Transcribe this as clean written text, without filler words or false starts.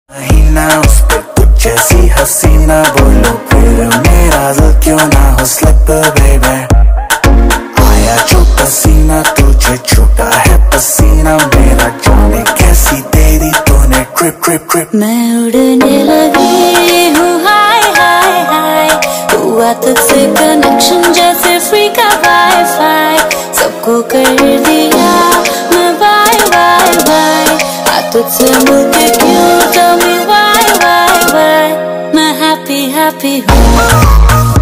ना उस पे कुछ ऐसी हसीना बोलो फिर मेरा दिल क्यों ना हो स्लिप बेबी। आया जो पसीना तुझे छूटा है पसीना मेरा जाने कैसी तेरी तूने ट्रिप ट्रिप ट्रिप। मैं उड़ने लगी हूँ हाय हाय हाय, हुआ तुझसे कनेक्शन जैसे फ्री का वाईफाई, सबको कर दिया मैं बाय बाय बाय। तुझसे मिलके क्यों tell me why मैं happy हूँ।